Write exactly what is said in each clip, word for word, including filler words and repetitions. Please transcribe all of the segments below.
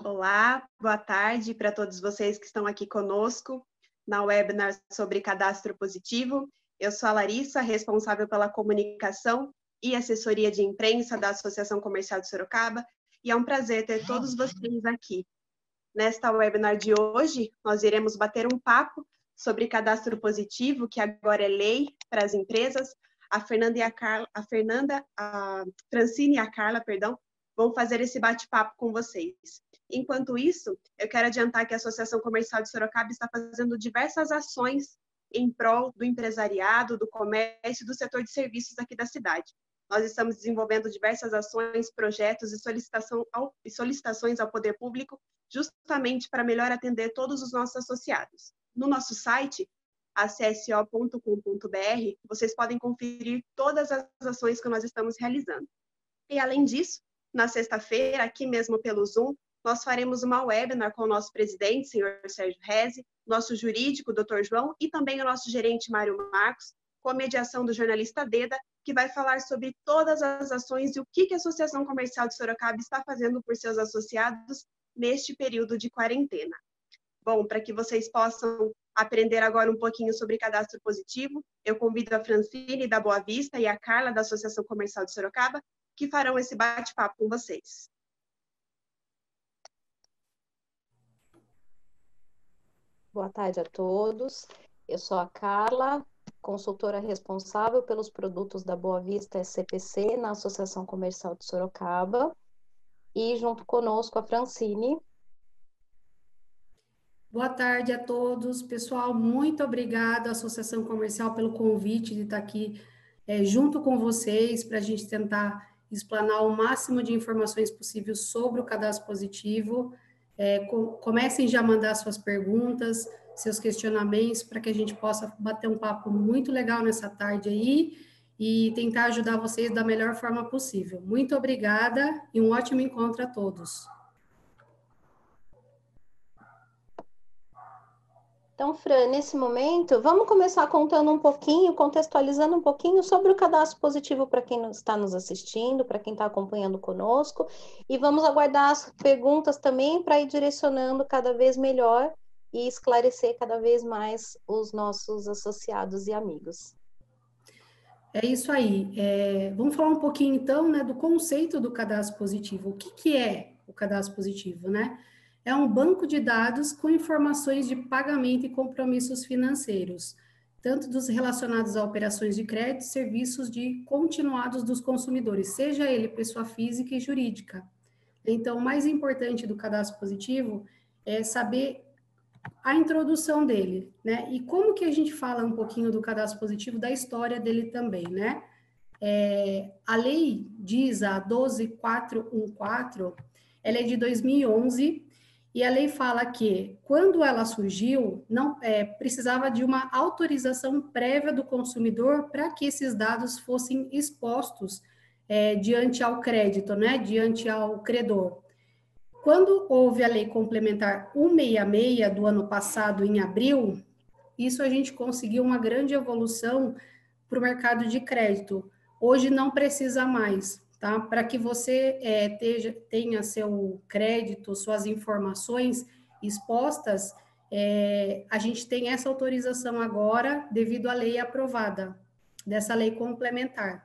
Olá, boa tarde para todos vocês que estão aqui conosco na webinar sobre cadastro positivo. Eu sou a Larissa, responsável pela comunicação e assessoria de imprensa da Associação Comercial de Sorocaba, e é um prazer ter todos vocês aqui. Nesta webinar de hoje, nós iremos bater um papo sobre cadastro positivo, que agora é lei para as empresas. A Fernanda e a Carla, a Fernanda, a Francine e a Carla, perdão, vão fazer esse bate-papo com vocês. Enquanto isso, eu quero adiantar que a Associação Comercial de Sorocaba está fazendo diversas ações em prol do empresariado, do comércio e do setor de serviços aqui da cidade. Nós estamos desenvolvendo diversas ações, projetos e, solicitação ao, e solicitações ao poder público, justamente para melhor atender todos os nossos associados. No nosso site, a c s o ponto com ponto b r, vocês podem conferir todas as ações que nós estamos realizando. E, além disso, na sexta-feira, aqui mesmo pelo Zoom, nós faremos uma webinar com o nosso presidente, senhor Sérgio Reze, nosso jurídico, doutor João, e também o nosso gerente, Mário Marcos, com a mediação do jornalista Deda, que vai falar sobre todas as ações e o que a Associação Comercial de Sorocaba está fazendo por seus associados neste período de quarentena. Bom, para que vocês possam aprender agora um pouquinho sobre cadastro positivo, eu convido a Francine da Boa Vista e a Carla da Associação Comercial de Sorocaba, que farão esse bate-papo com vocês. Boa tarde a todos. Eu sou a Carla, consultora responsável pelos produtos da Boa Vista S C P C na Associação Comercial de Sorocaba. E junto conosco a Francine. Boa tarde a todos. Pessoal, muito obrigada à Associação Comercial pelo convite de estar aqui é, junto com vocês para a gente tentar explanar o máximo de informações possíveis sobre o cadastro positivo. É, com, comecem já a mandar suas perguntas, seus questionamentos, para que a gente possa bater um papo muito legal nessa tarde aí e tentar ajudar vocês da melhor forma possível. Muito obrigada e um ótimo encontro a todos. Então, Fran, nesse momento, vamos começar contando um pouquinho, contextualizando um pouquinho sobre o cadastro positivo para quem está nos assistindo, para quem está acompanhando conosco, e vamos aguardar as perguntas também para ir direcionando cada vez melhor e esclarecer cada vez mais os nossos associados e amigos. É isso aí. É, vamos falar um pouquinho, então, né, do conceito do cadastro positivo. O que, que é o cadastro positivo, né? É um banco de dados com informações de pagamento e compromissos financeiros, tanto dos relacionados a operações de crédito e serviços de continuados dos consumidores, seja ele pessoa física e jurídica. Então, o mais importante do cadastro positivo é saber a introdução dele, né? E como que a gente fala um pouquinho do cadastro positivo, da história dele também, né? É, a lei diz, a doze mil quatrocentos e quatorze, ela é de dois mil e onze, e a lei fala que, quando ela surgiu, não é, precisava de uma autorização prévia do consumidor para que esses dados fossem expostos é, diante ao crédito, né? Diante ao credor. Quando houve a lei complementar cento e sessenta e seis do ano passado, em abril, isso a gente conseguiu uma grande evolução para o mercado de crédito. Hoje não precisa mais, tá? Para que você é, teja, tenha seu crédito, suas informações expostas, é, a gente tem essa autorização agora devido à lei aprovada, dessa lei complementar.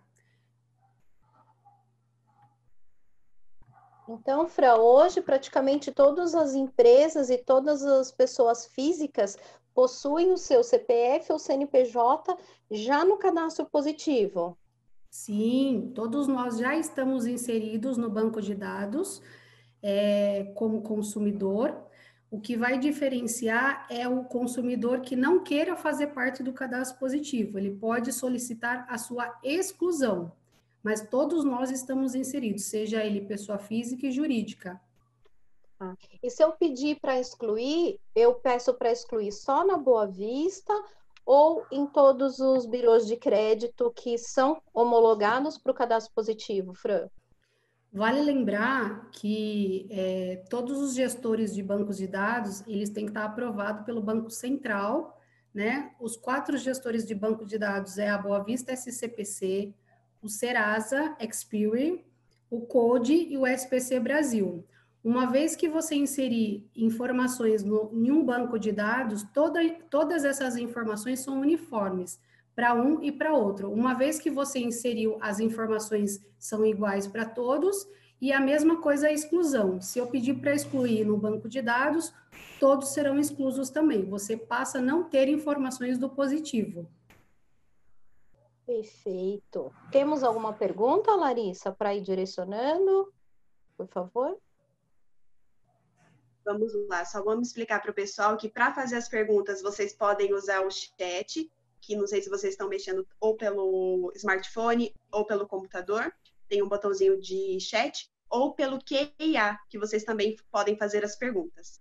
Então, Fran, hoje praticamente todas as empresas e todas as pessoas físicas possuem o seu C P F ou C N P J já no cadastro positivo. Sim, todos nós já estamos inseridos no banco de dados é, como consumidor. O que vai diferenciar é o consumidor que não queira fazer parte do cadastro positivo. Ele pode solicitar a sua exclusão, mas todos nós estamos inseridos, seja ele pessoa física e jurídica. Ah, e se eu pedir para excluir, eu peço para excluir só na Boa Vista ou em todos os birôs de crédito que são homologados para o cadastro positivo, Fran? Vale lembrar que é, todos os gestores de bancos de dados, eles têm que estar aprovados pelo Banco Central, né? Os quatro gestores de banco de dados é a Boa Vista S C P C, o Serasa Experian, o Code e o S P C Brasil. Uma vez que você inserir informações no, em um banco de dados, toda, todas essas informações são uniformes para um e para outro. Uma vez que você inseriu, as informações são iguais para todos, e a mesma coisa a exclusão. Se eu pedir para excluir no banco de dados, todos serão exclusos também. Você passa a não ter informações do positivo. Perfeito. Temos alguma pergunta, Larissa, para ir direcionando? Por favor. Vamos lá, só vamos explicar para o pessoal que para fazer as perguntas vocês podem usar o chat, que não sei se vocês estão mexendo ou pelo smartphone ou pelo computador, tem um botãozinho de chat, ou pelo Q I A, que vocês também podem fazer as perguntas.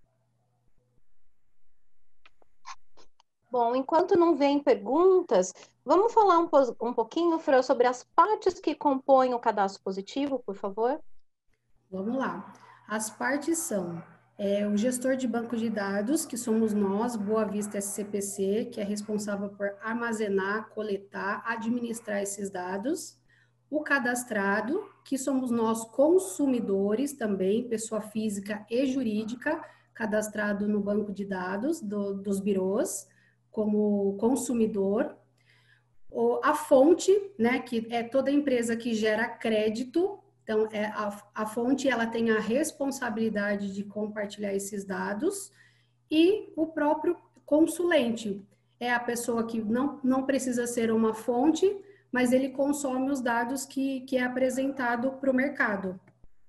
Bom, enquanto não vem perguntas, vamos falar um, um pouquinho, Fran, sobre as partes que compõem o cadastro positivo, por favor? Vamos lá. As partes são é, o gestor de banco de dados, que somos nós, Boa Vista S C P C, que é responsável por armazenar, coletar, administrar esses dados. O cadastrado, que somos nós consumidores também, pessoa física e jurídica, cadastrado no banco de dados do, dos birôs, como consumidor. O, a fonte, né, que é toda empresa que gera crédito. Então, é, a, a fonte, ela tem a responsabilidade de compartilhar esses dados, e o próprio consulente é a pessoa que não, não precisa ser uma fonte, mas ele consome os dados que, que é apresentado para o mercado.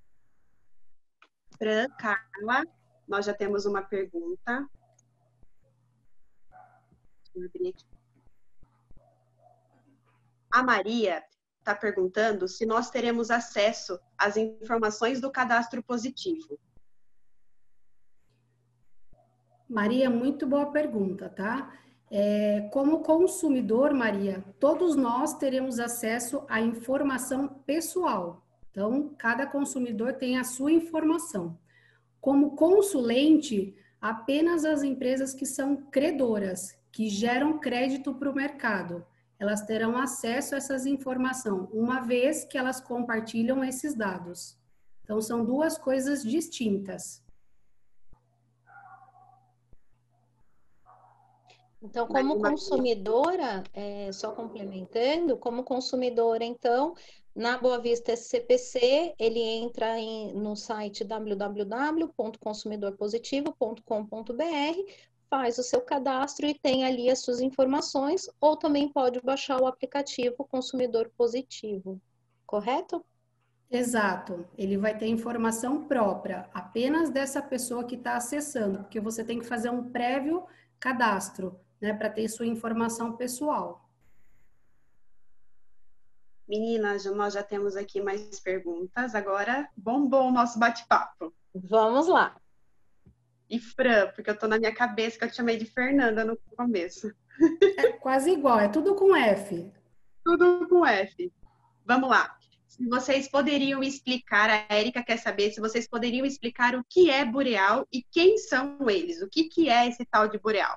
Fran, Carla, nós já temos uma pergunta. Deixa eu abrir aqui. A Maria está perguntando se nós teremos acesso às informações do cadastro positivo. Maria, muito boa pergunta, tá? É, como consumidor, Maria, todos nós teremos acesso à informação pessoal. Então, cada consumidor tem a sua informação. Como consulente, apenas as empresas que são credoras, que geram crédito para o mercado, elas terão acesso a essas informações, uma vez que elas compartilham esses dados. Então, são duas coisas distintas. Então, como consumidora, é, só complementando, como consumidora, então, na Boa Vista S C P C, ele entra em, no site w w w ponto consumidor positivo ponto com ponto b r, faz o seu cadastro e tem ali as suas informações, ou também pode baixar o aplicativo Consumidor Positivo, correto? Exato, ele vai ter informação própria, apenas dessa pessoa que está acessando, porque você tem que fazer um prévio cadastro, né, para ter sua informação pessoal. Meninas, nós já temos aqui mais perguntas, agora bombou o nosso bate-papo. Vamos lá. E Fran, porque eu tô na minha cabeça que eu te chamei de Fernanda no começo. É quase igual, é tudo com F. Tudo com F. Vamos lá. Se vocês poderiam explicar, a Érica quer saber se vocês poderiam explicar o que é Boreal e quem são eles. O que, que é esse tal de Boreal?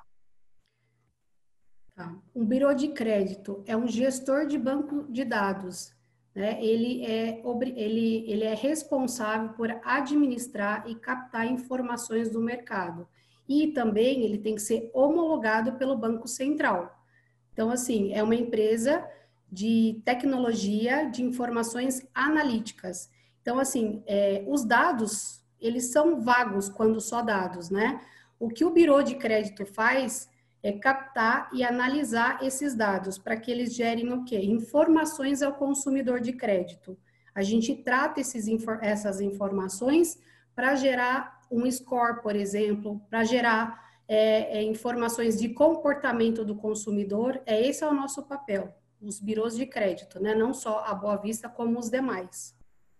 Tá. Um birô de crédito é um gestor de banco de dados. Né? Ele, é, ele, ele é responsável por administrar e captar informações do mercado. E também ele tem que ser homologado pelo Banco Central. Então, assim, é uma empresa de tecnologia de informações analíticas. Então, assim, é, os dados, eles são vagos quando só dados, né? O que o birô de crédito faz é captar e analisar esses dados para que eles gerem o quê? Informações ao consumidor de crédito. A gente trata esses, essas informações para gerar um score, por exemplo, para gerar é, é, informações de comportamento do consumidor. É, esse é o nosso papel, os birôs de crédito, né? Não só a Boa Vista, como os demais.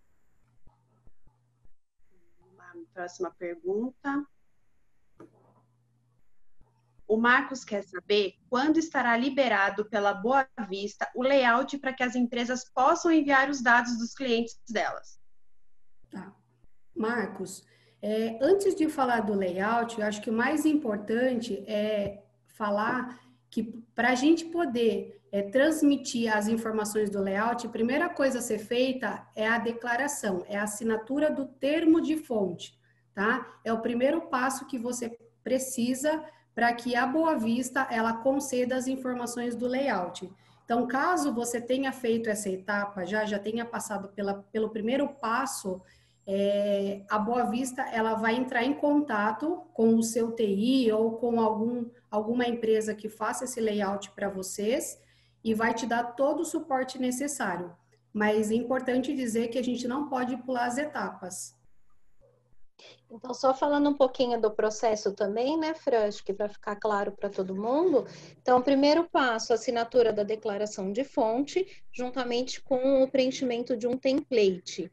Próxima pergunta. O Marcos quer saber quando estará liberado pela Boa Vista o layout para que as empresas possam enviar os dados dos clientes delas. Tá. Marcos, é, antes de falar do layout, eu acho que o mais importante é falar que para a gente poder é, transmitir as informações do layout, a primeira coisa a ser feita é a declaração, é a assinatura do termo de fonte. tá? É o primeiro passo que você precisa para que a Boa Vista, ela conceda as informações do layout. Então, caso você tenha feito essa etapa, já, já tenha passado pela, pelo primeiro passo, é, a Boa Vista, ela vai entrar em contato com o seu T I ou com algum, alguma empresa que faça esse layout para vocês e vai te dar todo o suporte necessário. Mas é importante dizer que a gente não pode pular as etapas. Então, só falando um pouquinho do processo também, né, Fran, acho que para ficar claro para todo mundo. Então, o primeiro passo, a assinatura da declaração de fonte, juntamente com o preenchimento de um template.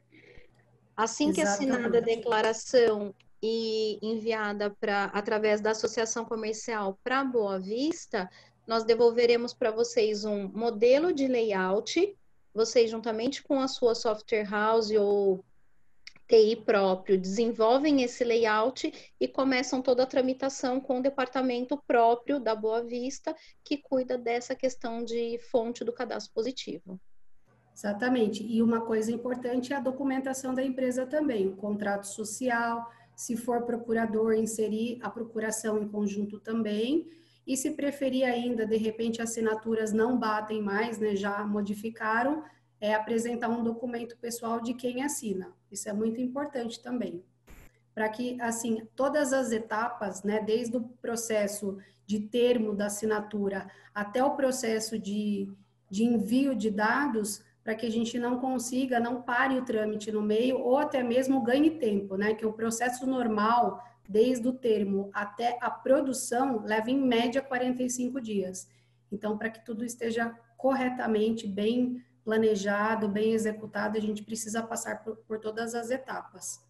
Assim que assinada a declaração e enviada pra, através da associação comercial para Boa Vista, nós devolveremos para vocês um modelo de layout, vocês juntamente com a sua software house ou T I próprio, desenvolvem esse layout e começam toda a tramitação com o departamento próprio da Boa Vista, que cuida dessa questão de fonte do cadastro positivo. Exatamente. E uma coisa importante é a documentação da empresa também, o contrato social, se for procurador, inserir a procuração em conjunto também, e se preferir ainda, de repente, assinaturas não batem mais, né, já modificaram, é apresentar um documento pessoal de quem assina. Isso é muito importante também. Para que, assim, todas as etapas, né, desde o processo de termo da assinatura até o processo de, de envio de dados, para que a gente não consiga, não pare o trâmite no meio ou até mesmo ganhe tempo, né? Que o processo normal, desde o termo até a produção, leva em média quarenta e cinco dias. Então, para que tudo esteja corretamente, bem planejado, bem executado, a gente precisa passar por, por todas as etapas.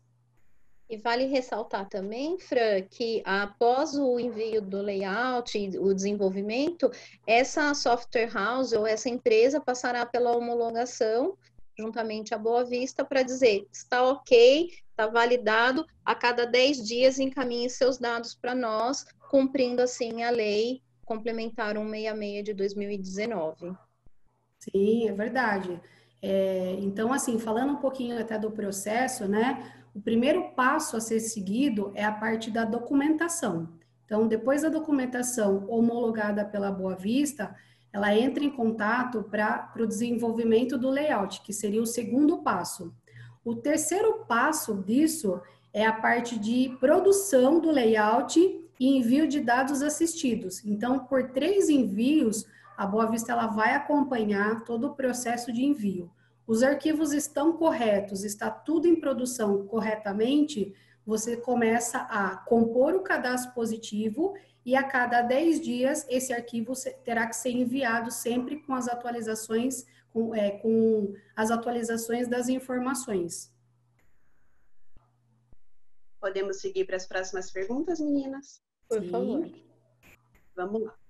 E vale ressaltar também, Fran, que após o envio do layout e o desenvolvimento, essa software house ou essa empresa passará pela homologação, juntamente à Boa Vista, para dizer, está ok, está validado, a cada dez dias encaminhe seus dados para nós, cumprindo assim a lei complementar cento e sessenta e seis de dois mil e dezenove. Sim, é verdade. É, então, assim, falando um pouquinho até do processo, né? O primeiro passo a ser seguido é a parte da documentação. Então, depois da documentação homologada pela Boa Vista, ela entra em contato para o desenvolvimento do layout, que seria o segundo passo. O terceiro passo disso é a parte de produção do layout e envio de dados assistidos. Então, por três envios, a Boa Vista ela vai acompanhar todo o processo de envio. Os arquivos estão corretos, está tudo em produção corretamente, você começa a compor o cadastro positivo e a cada dez dias esse arquivo terá que ser enviado sempre com as atualizações, com, é, com as atualizações das informações. Podemos seguir para as próximas perguntas, meninas? Por Sim. favor. Vamos lá.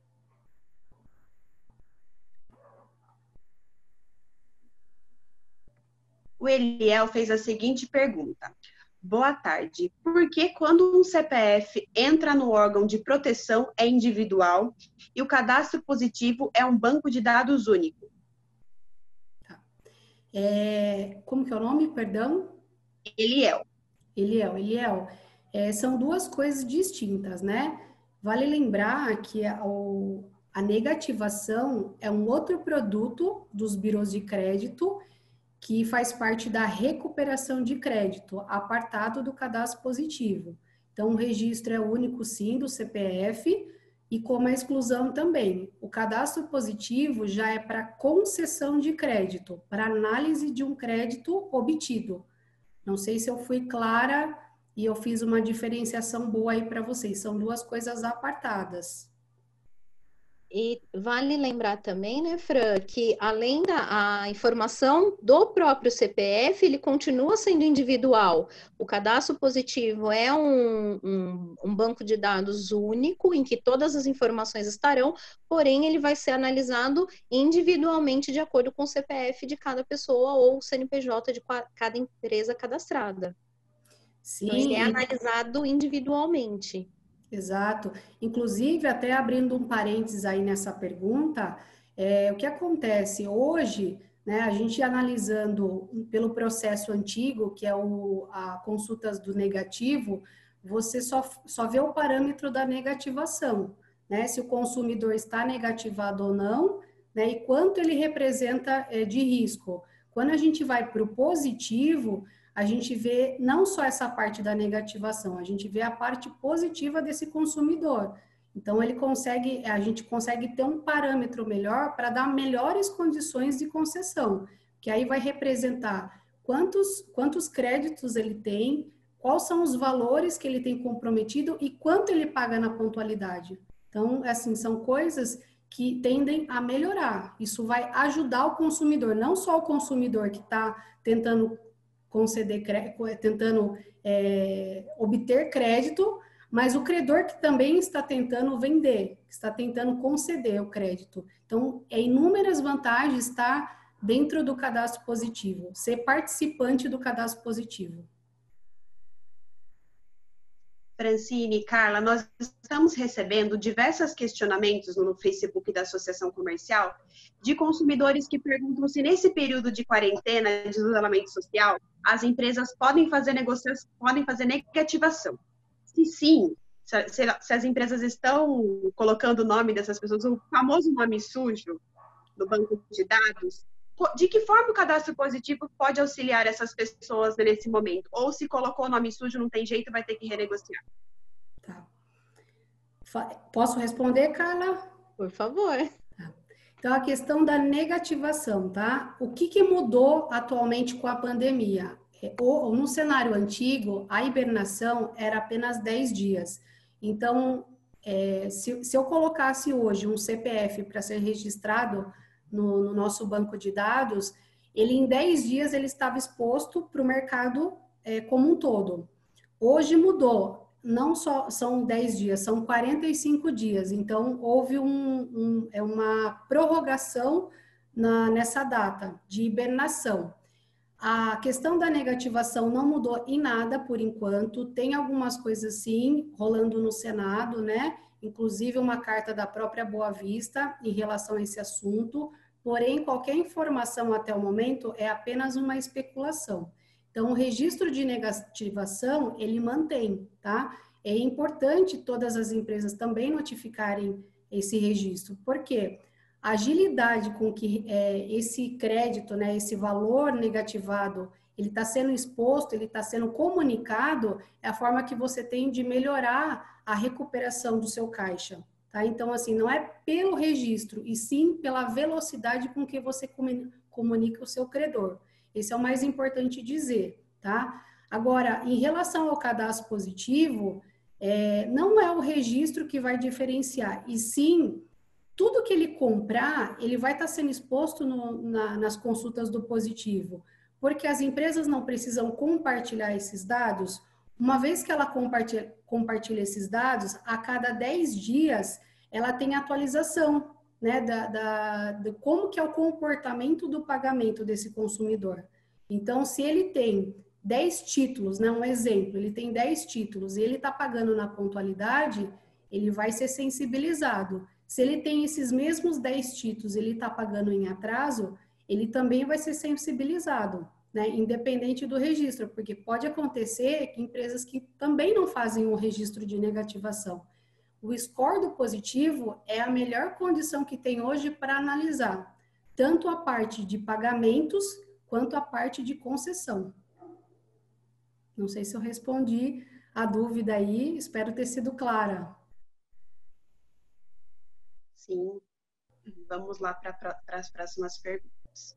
O Eliel fez a seguinte pergunta. Boa tarde. Por que quando um C P F entra no órgão de proteção é individual e o cadastro positivo é um banco de dados único? Tá. É, como que é o nome, perdão? Eliel. Eliel, Eliel, é, são duas coisas distintas, né? Vale lembrar que a, o, a negativação é um outro produto dos birôs de crédito que faz parte da recuperação de crédito, apartado do cadastro positivo. Então, o registro é único, sim, do C P F, e como a exclusão também. O cadastro positivo já é para concessão de crédito, para análise de um crédito obtido. Não sei se eu fui clara e eu fiz uma diferenciação boa aí para vocês. São duas coisas apartadas. E vale lembrar também, né, Fran, que além da a informação do próprio C P F, ele continua sendo individual. O cadastro positivo é um, um, um banco de dados único, em que todas as informações estarão, porém ele vai ser analisado individualmente de acordo com o C P F de cada pessoa ou o C N P J de cada empresa cadastrada. Sim. Então, ele é analisado individualmente. Exato. Inclusive, até abrindo um parênteses aí nessa pergunta, é, o que acontece hoje, né? A gente analisando pelo processo antigo, que é o, a consultas do negativo, você só, só vê o parâmetro da negativação, né? Se o consumidor está negativado ou não, né? E quanto ele representa é, de risco. Quando a gente vai para o positivo, a gente vê não só essa parte da negativação, a gente vê a parte positiva desse consumidor. Então, ele consegue, a gente consegue ter um parâmetro melhor para dar melhores condições de concessão, que aí vai representar quantos, quantos créditos ele tem, quais são os valores que ele tem comprometido e quanto ele paga na pontualidade. Então, assim, são coisas que tendem a melhorar. Isso vai ajudar o consumidor, não só o consumidor que está tentando conceder, tentando é, obter crédito, mas o credor que também está tentando vender, que está tentando conceder o crédito. Então, é inúmeras vantagens estar dentro do cadastro positivo, ser participante do cadastro positivo. Francine, Carla, nós estamos recebendo diversos questionamentos no Facebook da Associação Comercial de consumidores que perguntam se nesse período de quarentena, de isolamento social, as empresas podem fazer negociação, podem fazer negativação. Se sim, se, se as empresas estão colocando o nome dessas pessoas, o famoso nome sujo no banco de dados, de que forma o cadastro positivo pode auxiliar essas pessoas nesse momento? Ou se colocou o nome sujo, não tem jeito, vai ter que renegociar? Tá. Posso responder, Carla? Por favor. Tá. Então, a questão da negativação, tá? O que, que mudou atualmente com a pandemia? Ou, no cenário antigo, a hibernação era apenas dez dias. Então, é, se, se eu colocasse hoje um C P F para ser registrado no, no nosso banco de dados, ele em dez dias ele estava exposto para o mercado é, como um todo. Hoje mudou, não só são dez dias, são quarenta e cinco dias. Então, houve um, um, é uma prorrogação na, nessa data de hibernação. A questão da negativação não mudou em nada por enquanto, tem algumas coisas sim rolando no Senado, né? Inclusive uma carta da própria Boa Vista em relação a esse assunto, porém qualquer informação até o momento é apenas uma especulação. Então o registro de negativação ele mantém, tá? É importante todas as empresas também notificarem esse registro, por quê? A agilidade com que é, esse crédito, né, esse valor negativado, ele está sendo exposto, ele está sendo comunicado, é a forma que você tem de melhorar a recuperação do seu caixa, tá? Então, assim, não é pelo registro, e sim pela velocidade com que você comunica o seu credor. Esse é o mais importante dizer, tá? Agora, em relação ao cadastro positivo, é, não é o registro que vai diferenciar, e sim tudo que ele comprar, ele vai estar sendo exposto no, na, nas consultas do positivo, porque as empresas não precisam compartilhar esses dados. Uma vez que ela compartilha, compartilha esses dados, a cada dez dias, ela tem atualização, né, da, da, de como que é o comportamento do pagamento desse consumidor. Então, se ele tem dez títulos, né, um exemplo, ele tem dez títulos e ele está pagando na pontualidade, ele vai ser sensibilizado. Se ele tem esses mesmos dez títulos, ele está pagando em atraso, ele também vai ser sensibilizado, né? Independente do registro, porque pode acontecer que empresas que também não fazem um registro de negativação. O score do positivo é a melhor condição que tem hoje para analisar, tanto a parte de pagamentos, quanto a parte de concessão. Não sei se eu respondi a dúvida aí, espero ter sido clara. Sim, vamos lá para as próximas perguntas.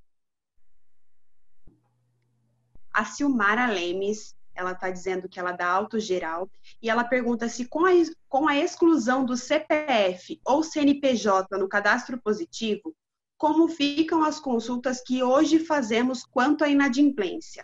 A Silmara Lemes, ela está dizendo que ela dá auto geral e ela pergunta se com a, com a exclusão do C P F ou C N P J no cadastro positivo, como ficam as consultas que hoje fazemos quanto à inadimplência?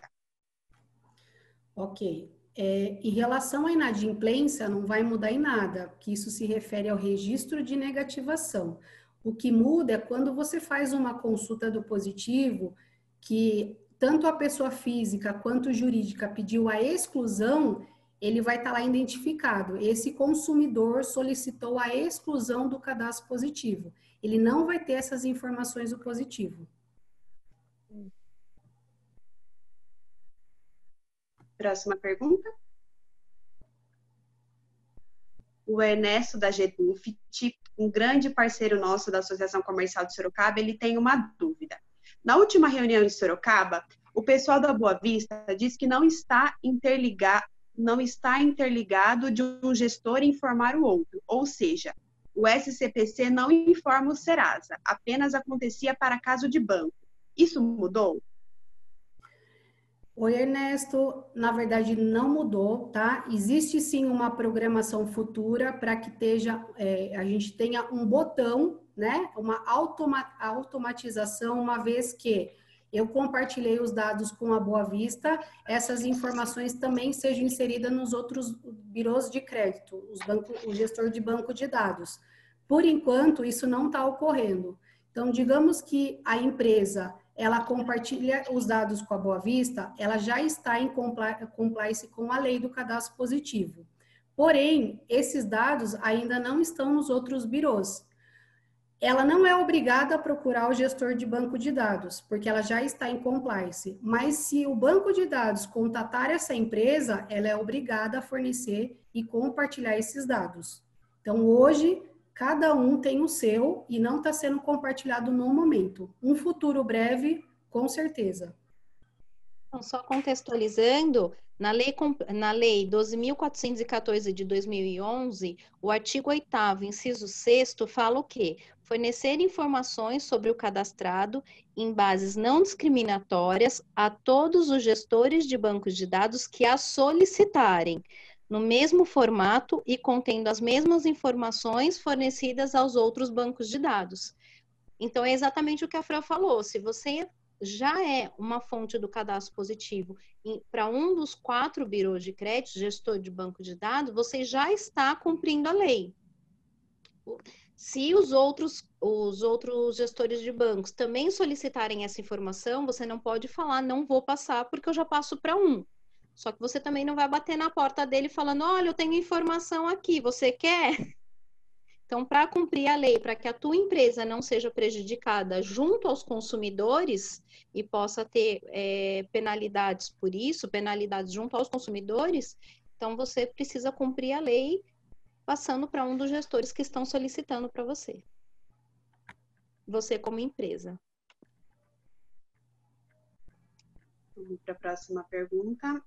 Ok. É, em relação à inadimplência, não vai mudar em nada, porque isso se refere ao registro de negativação. O que muda é quando você faz uma consulta do positivo, que tanto a pessoa física quanto jurídica pediu a exclusão, ele vai estar lá identificado. Esse consumidor solicitou a exclusão do cadastro positivo. Ele não vai ter essas informações do positivo. Próxima pergunta. O Ernesto da Geduf, um grande parceiro nosso da Associação Comercial de Sorocaba, ele tem uma dúvida. Na última reunião em Sorocaba, o pessoal da Boa Vista diz que não está interligado, não está interligado de um gestor informar o outro, ou seja, o S C P C não informa o Serasa, apenas acontecia para caso de banco. Isso mudou? Oi, Ernesto. Na verdade, não mudou, tá? Existe sim uma programação futura para que esteja, é, a gente tenha um botão, né? Uma automa automatização, uma vez que eu compartilhei os dados com a Boa Vista, essas informações também sejam inseridas nos outros birôs de crédito, os banco, o gestor de banco de dados. Por enquanto, isso não está ocorrendo. Então, digamos que a empresa ela compartilha os dados com a Boa Vista, ela já está em compliance com a lei do cadastro positivo. Porém, esses dados ainda não estão nos outros birôs. Ela não é obrigada a procurar o gestor de banco de dados, porque ela já está em compliance. Mas se o banco de dados contatar essa empresa, ela é obrigada a fornecer e compartilhar esses dados. Então, hoje, cada um tem o seu e não está sendo compartilhado no momento. Um futuro breve, com certeza. Então, só contextualizando, na lei, na lei doze mil quatrocentos e quatorze de dois mil e onze, o artigo oitavo, inciso sexto, fala o quê? Fornecer informações sobre o cadastrado em bases não discriminatórias a todos os gestores de bancos de dados que a solicitarem, no mesmo formato e contendo as mesmas informações fornecidas aos outros bancos de dados. Então, é exatamente o que a Fran falou. Se você já é uma fonte do cadastro positivo para um dos quatro birôs de crédito, gestor de banco de dados, você já está cumprindo a lei. Se os outros, os outros gestores de bancos também solicitarem essa informação, você não pode falar, não vou passar, porque eu já passo para um. Só que você também não vai bater na porta dele falando, olha, eu tenho informação aqui, você quer? Então, para cumprir a lei, para que a tua empresa não seja prejudicada junto aos consumidores e possa ter é, penalidades por isso, penalidades junto aos consumidores, então você precisa cumprir a lei passando para um dos gestores que estão solicitando para você. Você como empresa. Vamos para a próxima pergunta.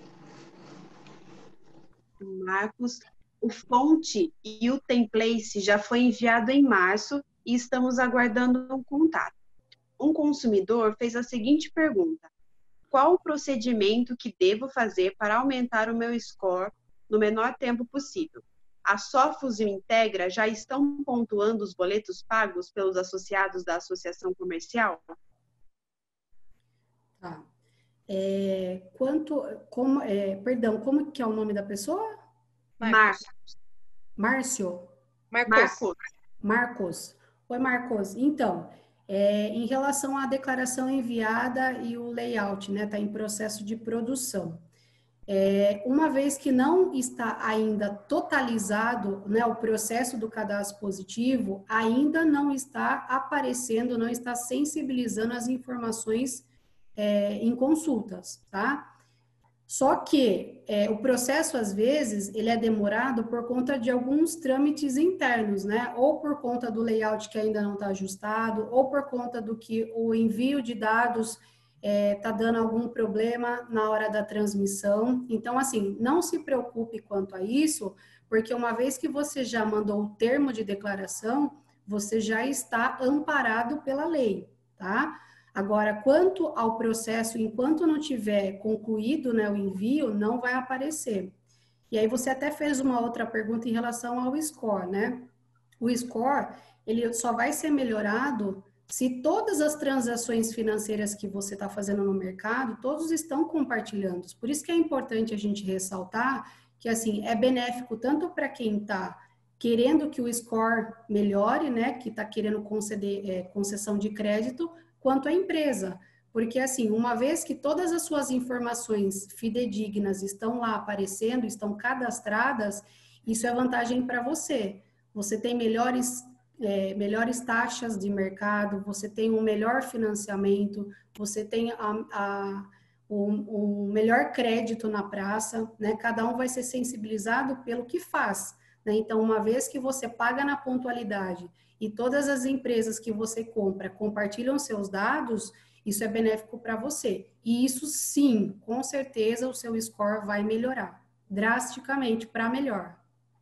Marcos, o fonte e o template já foi enviado em março e estamos aguardando um contato. Um consumidor fez a seguinte pergunta: qual o procedimento que devo fazer para aumentar o meu score no menor tempo possível? A Sofos e o Integra já estão pontuando os boletos pagos pelos associados da associação comercial? Tá. É, quanto, como, é, perdão, como que é o nome da pessoa? Marcos. Márcio? Marcos. Marcos. Marcos. Oi, Marcos. Então, é, em relação à declaração enviada e o layout, né, está em processo de produção. É, uma vez que não está ainda totalizado, né, o processo do cadastro positivo, ainda não está aparecendo, não está sensibilizando as informações é, em consultas, tá? Só que é, o processo, às vezes, ele é demorado por conta de alguns trâmites internos, né? Ou por conta do layout que ainda não está ajustado, ou por conta do que o envio de dados está é, dando algum problema na hora da transmissão. Então, assim, não se preocupe quanto a isso, porque uma vez que você já mandou o termo de declaração, você já está amparado pela lei, tá? Agora, quanto ao processo, enquanto não tiver concluído, né, o envio, não vai aparecer. E aí você até fez uma outra pergunta em relação ao score, né? O score, ele só vai ser melhorado se todas as transações financeiras que você está fazendo no mercado, todos estão compartilhando. Por isso que é importante a gente ressaltar que, assim, é benéfico tanto para quem está querendo que o score melhore, né, que está querendo conceder é, concessão de crédito, quanto à empresa, porque assim, uma vez que todas as suas informações fidedignas estão lá aparecendo, estão cadastradas, isso é vantagem para você. Você tem melhores, é, melhores taxas de mercado, você tem um melhor financiamento, você tem a, a, o, o melhor crédito na praça, né? Cada um vai ser sensibilizado pelo que faz, né? Então, uma vez que você paga na pontualidade e todas as empresas que você compra compartilham seus dados, isso é benéfico para você. E isso, sim, com certeza, o seu score vai melhorar drasticamente para melhor.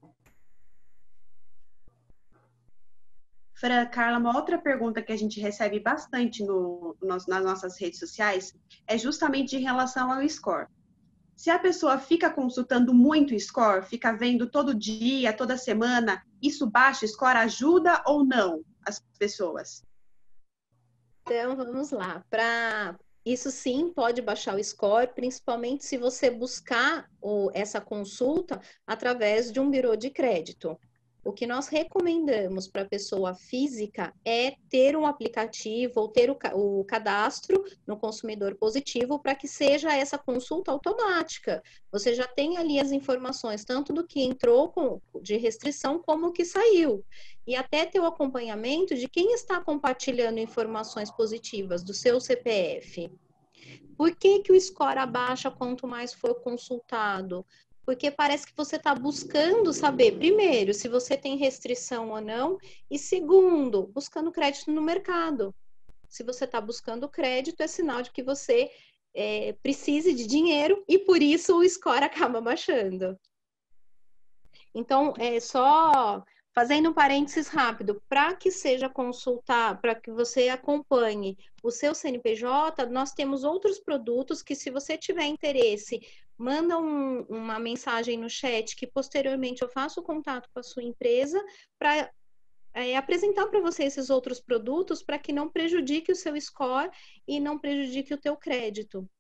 Fran, Carla, uma outra pergunta que a gente recebe bastante no, no, nas nossas redes sociais é justamente em relação ao score. Se a pessoa fica consultando muito o score, fica vendo todo dia, toda semana, isso baixa o score, ajuda ou não as pessoas? Então, vamos lá. Para isso sim pode baixar o score, principalmente se você buscar o, essa consulta através de um birô de crédito. O que nós recomendamos para a pessoa física é ter um aplicativo ou ter o, o cadastro no consumidor positivo para que seja essa consulta automática. Você já tem ali as informações, tanto do que entrou com, de restrição como o que saiu. E até ter o acompanhamento de quem está compartilhando informações positivas do seu C P F. Por que que o score abaixa quanto mais for consultado? Porque parece que você está buscando saber, primeiro, se você tem restrição ou não, e segundo, buscando crédito no mercado. Se você está buscando crédito, é sinal de que você é, precise de dinheiro e por isso o score acaba baixando. Então, é só fazendo um parênteses rápido, para que seja consultar, para que você acompanhe o seu C N P J, nós temos outros produtos que, se você tiver interesse, manda um, uma mensagem no chat que posteriormente eu faço contato com a sua empresa para é, apresentar para você esses outros produtos para que não prejudique o seu score e não prejudique o teu crédito.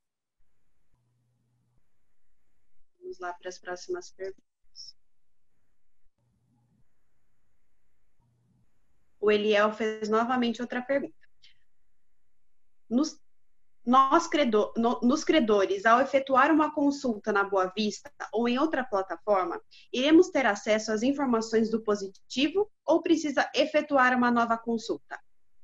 Vamos lá para as próximas perguntas. O Eliel fez novamente outra pergunta. Nos, nós, credor, no, nos credores, ao efetuar uma consulta na Boa Vista ou em outra plataforma, iremos ter acesso às informações do positivo ou precisa efetuar uma nova consulta?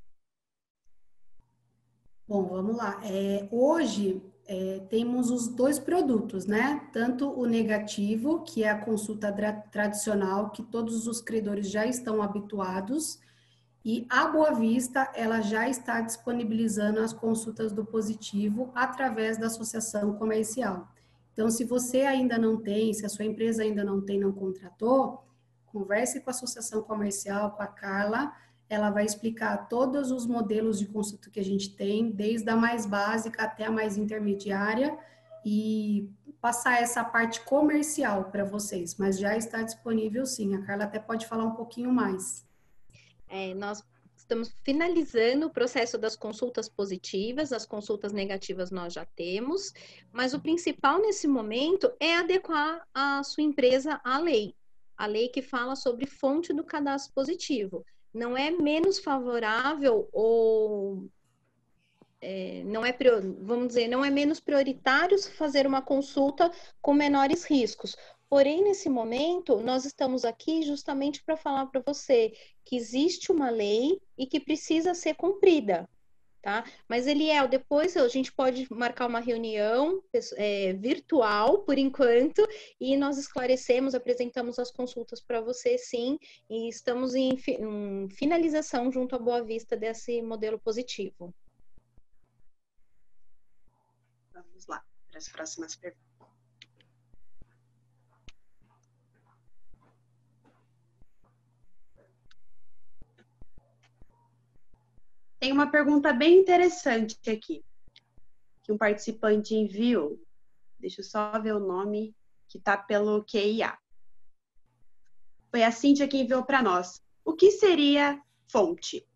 Bom, vamos lá. É, hoje, é, temos os dois produtos, né? Tanto o negativo, que é a consulta tradicional, que todos os credores já estão habituados, e a Boa Vista, ela já está disponibilizando as consultas do positivo através da associação comercial. Então, se você ainda não tem, se a sua empresa ainda não tem, não contratou, converse com a associação comercial, com a Carla, ela vai explicar todos os modelos de consulta que a gente tem, desde a mais básica até a mais intermediária, e passar essa parte comercial para vocês, mas já está disponível sim. A Carla até pode falar um pouquinho mais. É, nós estamos finalizando o processo das consultas positivas, as consultas negativas nós já temos, mas o principal nesse momento é adequar a sua empresa à lei, a lei que fala sobre fonte do cadastro positivo. Não é menos favorável ou é, não é, vamos dizer, não é menos prioritário fazer uma consulta com menores riscos. Porém, nesse momento, nós estamos aqui justamente para falar para você que existe uma lei e que precisa ser cumprida, tá? Mas, Eliel, depois a gente pode marcar uma reunião é, virtual, por enquanto, e nós esclarecemos, apresentamos as consultas para você, sim, e estamos em, em finalização junto à Boa Vista desse modelo positivo. Vamos lá para as próximas perguntas. Tem uma pergunta bem interessante aqui, que um participante enviou. Deixa eu só ver o nome, que está pelo Q I A. Foi a Cíntia que enviou para nós. O que seria fonte?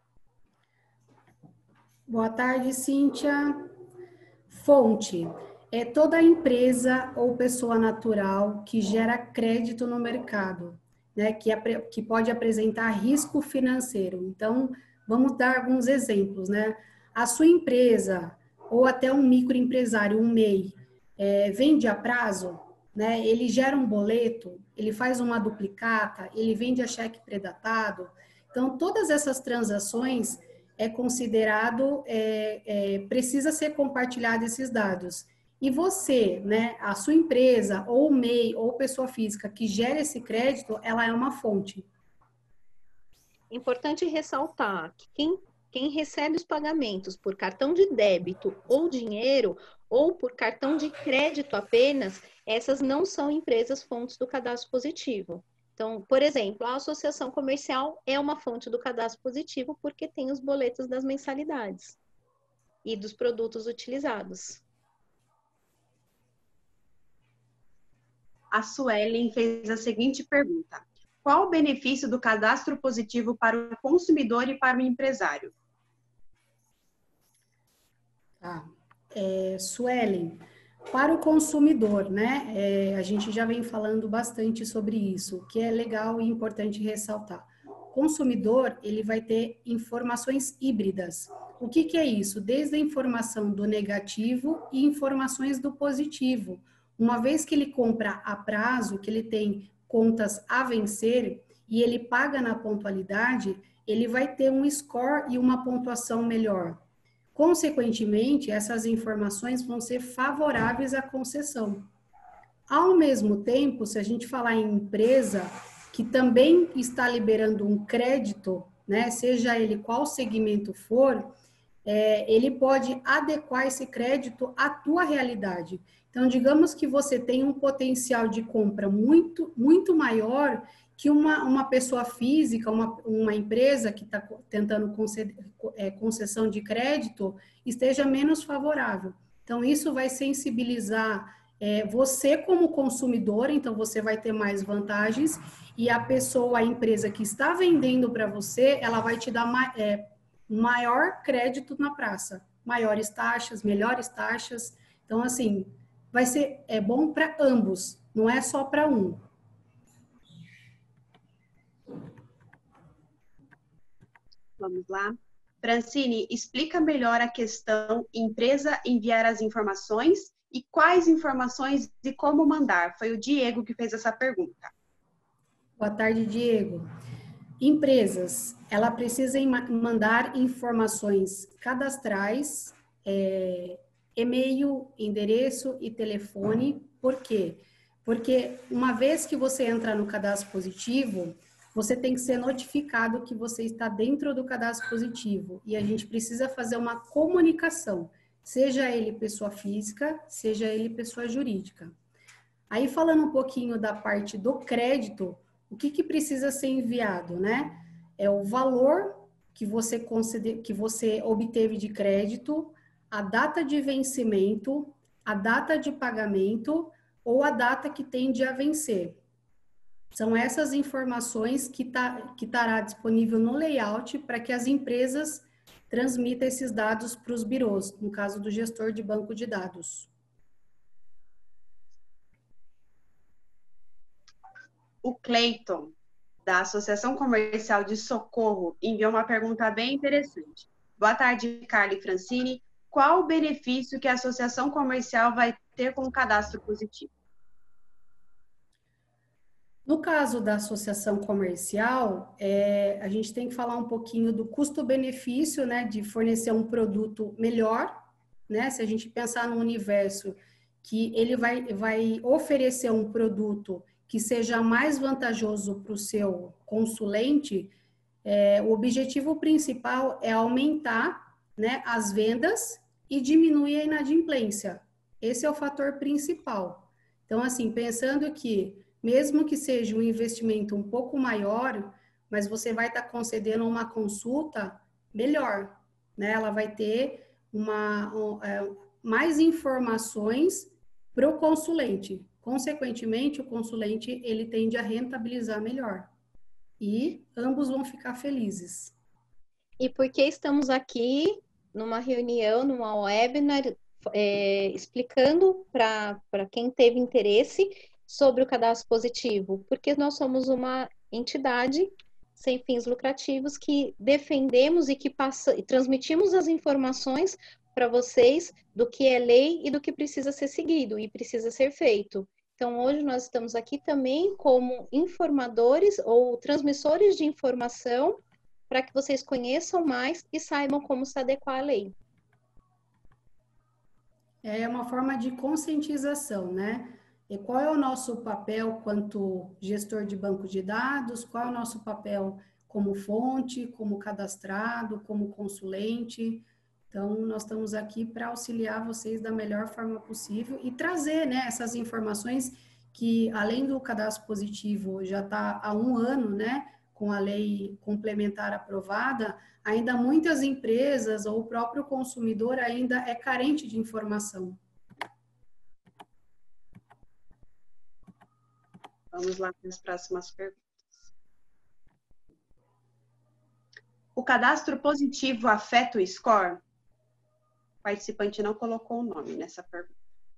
Boa tarde, Cíntia. Fonte é toda empresa ou pessoa natural que gera crédito no mercado, né? Que, que pode apresentar risco financeiro. Então, vamos dar alguns exemplos, né? A sua empresa, ou até um microempresário, um M E I, é, vende a prazo, né? Ele gera um boleto, ele faz uma duplicata, ele vende a cheque predatado. Então, todas essas transações, é considerado, é, é, precisa ser compartilhado esses dados. E você, né, a sua empresa, ou M E I, ou pessoa física que gera esse crédito, ela é uma fonte. Importante ressaltar que quem, quem recebe os pagamentos por cartão de débito ou dinheiro, ou por cartão de crédito apenas, essas não são empresas fontes do cadastro positivo. Então, por exemplo, a associação comercial é uma fonte do cadastro positivo porque tem os boletos das mensalidades e dos produtos utilizados. A Suelen fez a seguinte pergunta: qual o benefício do cadastro positivo para o consumidor e para o empresário? Tá. É, Suelen, para o consumidor, né? É, a gente já vem falando bastante sobre isso, que é legal e importante ressaltar. O consumidor, ele vai ter informações híbridas. O que, que é isso? Desde a informação do negativo e informações do positivo. Uma vez que ele compra a prazo, que ele tem contas a vencer e ele paga na pontualidade, ele vai ter um score e uma pontuação melhor. Consequentemente, essas informações vão ser favoráveis à concessão. Ao mesmo tempo, se a gente falar em empresa que também está liberando um crédito, né, seja ele qual segmento for, é, ele pode adequar esse crédito à tua realidade. Então, digamos que você tem um potencial de compra muito, muito maior que uma, uma pessoa física, uma, uma empresa que está tentando conceder, é, concessão de crédito, esteja menos favorável. Então, isso vai sensibilizar é, você como consumidor, então você vai ter mais vantagens, e a pessoa, a empresa que está vendendo para você, ela vai te dar ma, é, maior crédito na praça, maiores taxas, melhores taxas. Então, assim, vai ser é bom para ambos, não é só para um. Vamos lá. Francine, explica melhor a questão empresa enviar as informações e quais informações e como mandar. Foi o Diego que fez essa pergunta. Boa tarde, Diego. Empresas, ela precisa mandar informações cadastrais, é, e-mail, endereço e telefone. Por quê? Porque uma vez que você entra no cadastro positivo, você tem que ser notificado que você está dentro do cadastro positivo. E a gente precisa fazer uma comunicação, seja ele pessoa física, seja ele pessoa jurídica. Aí, falando um pouquinho da parte do crédito, o que, que precisa ser enviado, né? É o valor que você, concede, que você obteve de crédito, a data de vencimento, a data de pagamento ou a data que tende a vencer. São essas informações que tá, que estará disponível no layout para que as empresas transmitam esses dados para os birôs, no caso do gestor de banco de dados. O Cleiton, da Associação Comercial de Socorro, enviou uma pergunta bem interessante. Boa tarde, Carla e Francine. Qual o benefício que a Associação Comercial vai ter com o cadastro positivo? No caso da associação comercial, é, a gente tem que falar um pouquinho do custo-benefício, né, de fornecer um produto melhor, né, se a gente pensar no universo que ele vai, vai oferecer um produto que seja mais vantajoso para o seu consulente, é, o objetivo principal é aumentar, né, as vendas e diminuir a inadimplência. Esse é o fator principal. Então, assim, pensando que mesmo que seja um investimento um pouco maior, mas você vai estar concedendo uma consulta melhor, né? Ela vai ter uma, um, é, mais informações para o consulente. Consequentemente, o consulente, ele tende a rentabilizar melhor. E ambos vão ficar felizes. E por que estamos aqui numa reunião, numa webinar, é, explicando para quem teve interesse sobre o cadastro positivo? Porque nós somos uma entidade sem fins lucrativos que defendemos e que passa, e transmitimos as informações para vocês do que é lei e do que precisa ser seguido e precisa ser feito. Então, hoje nós estamos aqui também como informadores ou transmissores de informação para que vocês conheçam mais e saibam como se adequar à lei. É uma forma de conscientização, né? E qual é o nosso papel quanto gestor de banco de dados? Qual é o nosso papel como fonte, como cadastrado, como consulente? Então, nós estamos aqui para auxiliar vocês da melhor forma possível e trazer, né, essas informações que, além do cadastro positivo, já está há um ano, né, com a lei complementar aprovada, ainda muitas empresas ou o próprio consumidor ainda é carente de informação. Vamos lá para as próximas perguntas. O cadastro positivo afeta o score? O participante não colocou o nome nessa pergunta.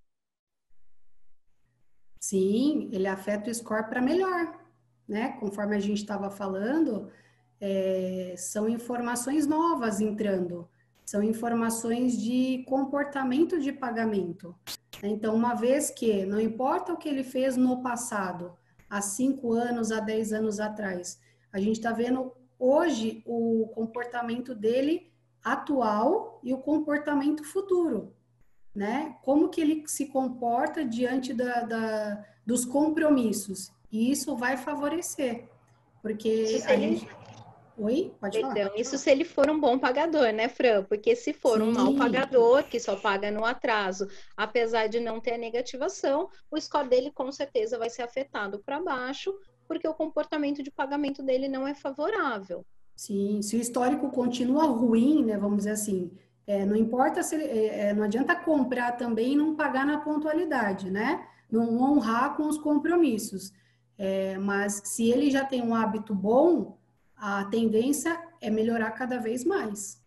Sim, ele afeta o score para melhor, né? Conforme a gente estava falando, é, são informações novas entrando, são informações de comportamento de pagamento. Então, uma vez que, não importa o que ele fez no passado, há cinco anos, há dez anos atrás, a gente está vendo hoje o comportamento dele atual e o comportamento futuro, né? Como que ele se comporta diante da, da, dos compromissos. E isso vai favorecer, porque a gente... Oi? Pode falar. Então, isso se ele for um bom pagador, né, Fran? Porque se for Sim. um mau pagador, que só paga no atraso, apesar de não ter a negativação, o score dele com certeza vai ser afetado para baixo, porque o comportamento de pagamento dele não é favorável. Sim, se o histórico continua ruim, né, vamos dizer assim, é, não importa se ele, é, é, não adianta comprar também e não pagar na pontualidade, né? Não honrar com os compromissos. É, mas se ele já tem um hábito bom, a tendência é melhorar cada vez mais.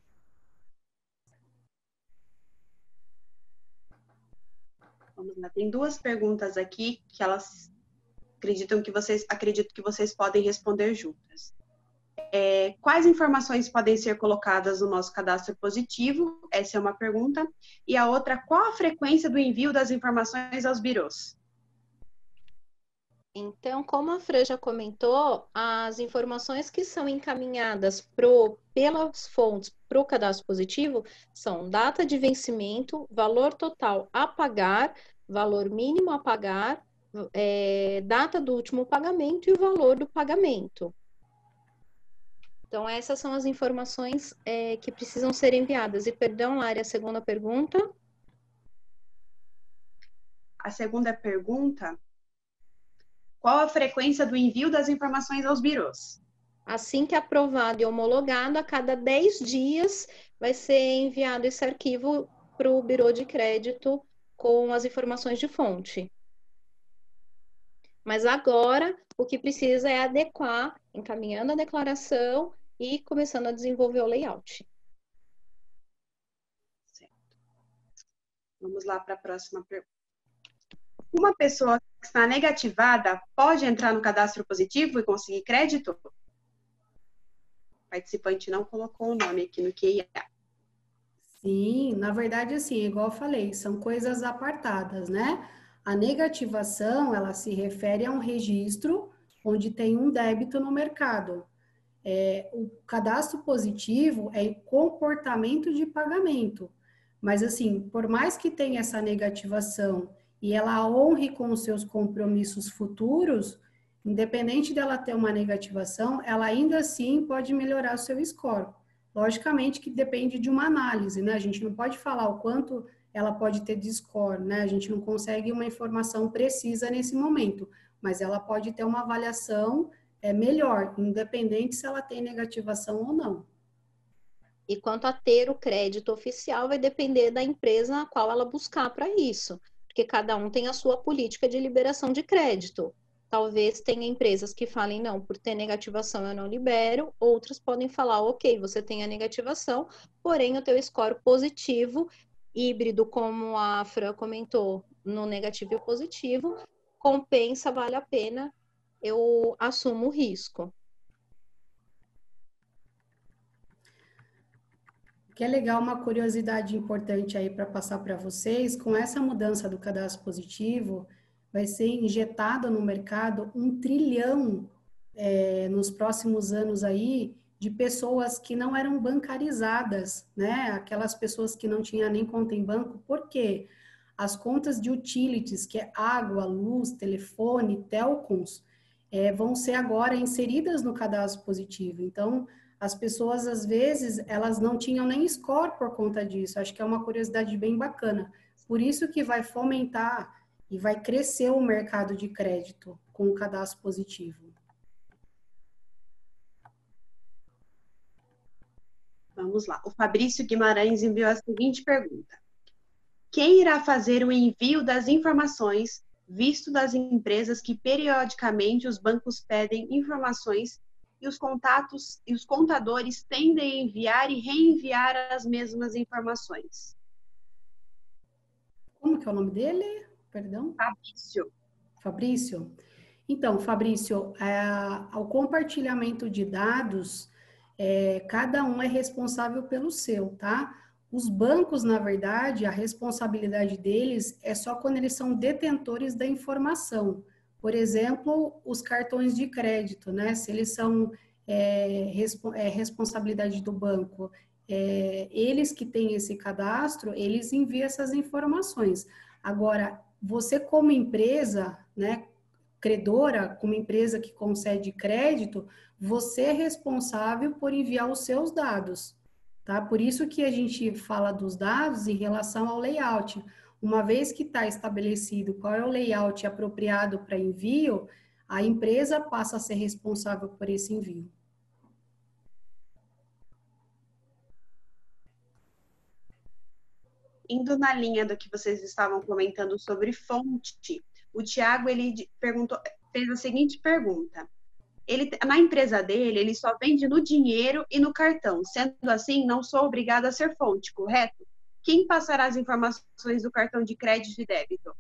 Vamos lá, tem duas perguntas aqui que elas acreditam que vocês acredito que vocês podem responder juntas. É, quais informações podem ser colocadas no nosso cadastro positivo? Essa é uma pergunta. E a outra, qual a frequência do envio das informações aos birôs? Então, como a Fran já comentou, as informações que são encaminhadas pro, pelas fontes para o cadastro positivo são data de vencimento, valor total a pagar, valor mínimo a pagar, é, data do último pagamento e o valor do pagamento. Então, essas são as informações é, que precisam ser enviadas. E, perdão, Lari, a segunda pergunta? A segunda pergunta, qual a frequência do envio das informações aos birôs? Assim que aprovado e homologado, a cada dez dias vai ser enviado esse arquivo para o birô de crédito com as informações de fonte. Mas agora, o que precisa é adequar, encaminhando a declaração e começando a desenvolver o layout. Certo. Vamos lá para a próxima pergunta. Uma pessoa que está negativada pode entrar no cadastro positivo e conseguir crédito? O participante não colocou o nome aqui no Q I A. Sim, na verdade, assim, igual eu falei, são coisas apartadas, né? A negativação, ela se refere a um registro onde tem um débito no mercado. É, o cadastro positivo é comportamento de pagamento. Mas, assim, por mais que tenha essa negativação e ela honre com os seus compromissos futuros, independente dela ter uma negativação, ela ainda assim pode melhorar o seu score. Logicamente que depende de uma análise, né? A gente não pode falar o quanto ela pode ter de score, né? A gente não consegue uma informação precisa nesse momento, mas ela pode ter uma avaliação é, melhor, independente se ela tem negativação ou não. E quanto a ter o crédito oficial, vai depender da empresa a qual ela buscar para isso, porque cada um tem a sua política de liberação de crédito. Talvez tenha empresas que falem, não, por ter negativação eu não libero, outras podem falar, ok, você tem a negativação, porém o teu score positivo, híbrido, como a Fran comentou, no negativo e positivo, compensa, vale a pena, eu assumo o risco. Que é legal, uma curiosidade importante aí para passar para vocês, com essa mudança do cadastro positivo, vai ser injetado no mercado um trilhão é, nos próximos anos aí de pessoas que não eram bancarizadas, né? Aquelas pessoas que não tinham nem conta em banco. Por quê? As contas de utilities, que é água, luz, telefone, telcos, é, vão ser agora inseridas no cadastro positivo. Então, as pessoas, às vezes, elas não tinham nem score por conta disso. Acho que é uma curiosidade bem bacana. Por isso que vai fomentar e vai crescer o mercado de crédito com o cadastro positivo. Vamos lá. O Fabrício Guimarães enviou a seguinte pergunta: quem irá fazer o envio das informações, visto das empresas que periodicamente os bancos pedem informações e os contatos e os contadores tendem a enviar e reenviar as mesmas informações? Como que é o nome dele? Perdão? Fabrício. Fabrício? Então, Fabrício, é, o compartilhamento de dados, é, cada um é responsável pelo seu, tá? Os bancos, na verdade, a responsabilidade deles é só quando eles são detentores da informação. Por exemplo, os cartões de crédito, né? Se eles são é, respo é, responsabilidade do banco, é, eles que têm esse cadastro, eles enviam essas informações. Agora, você como empresa, né, credora, como empresa que concede crédito, você é responsável por enviar os seus dados, tá? Por isso que a gente fala dos dados em relação ao layout. Uma vez que está estabelecido qual é o layout apropriado para envio, a empresa passa a ser responsável por esse envio. Indo na linha do que vocês estavam comentando sobre fonte, o Tiago, ele perguntou, fez a seguinte pergunta: ele, na empresa dele, ele só vende no dinheiro e no cartão. Sendo assim, não sou obrigado a ser fonte, correto? Quem passará as informações do cartão de crédito e débito?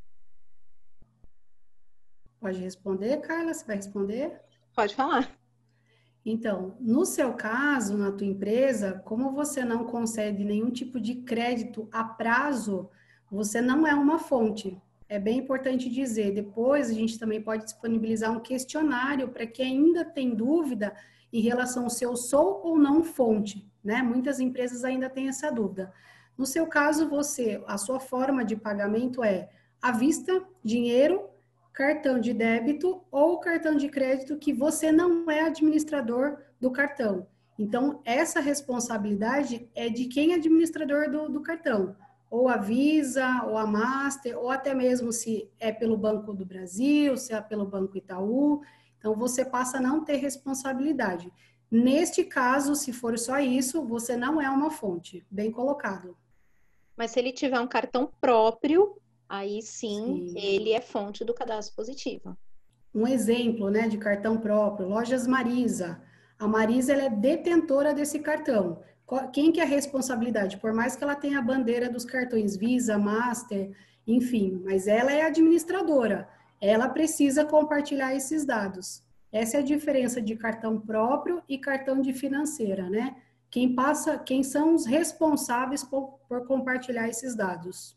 Pode responder, Carla? Você vai responder? Pode falar. Então, no seu caso, na tua empresa, como você não concede nenhum tipo de crédito a prazo, você não é uma fonte. É bem importante dizer. Depois, a gente também pode disponibilizar um questionário para quem ainda tem dúvida em relação ao se eu sou ou não fonte, né? Muitas empresas ainda têm essa dúvida. No seu caso, você, a sua forma de pagamento é à vista, dinheiro, cartão de débito ou cartão de crédito que você não é administrador do cartão. Então, essa responsabilidade é de quem é administrador do, do cartão. Ou a Visa, ou a Master, ou até mesmo se é pelo Banco do Brasil, se é pelo Banco Itaú. Então, você passa a não ter responsabilidade. Neste caso, se for só isso, você não é uma fonte. Bem colocado. Mas se ele tiver um cartão próprio, aí sim, Sim. ele é fonte do cadastro positivo. Um exemplo, né, de cartão próprio, Lojas Marisa. A Marisa, ela é detentora desse cartão. Quem que é a responsabilidade? Por mais que ela tenha a bandeira dos cartões Visa, Master, enfim, mas ela é administradora. Ela precisa compartilhar esses dados. Essa é a diferença de cartão próprio e cartão de financeira, né? Quem passa, quem são os responsáveis por, por compartilhar esses dados.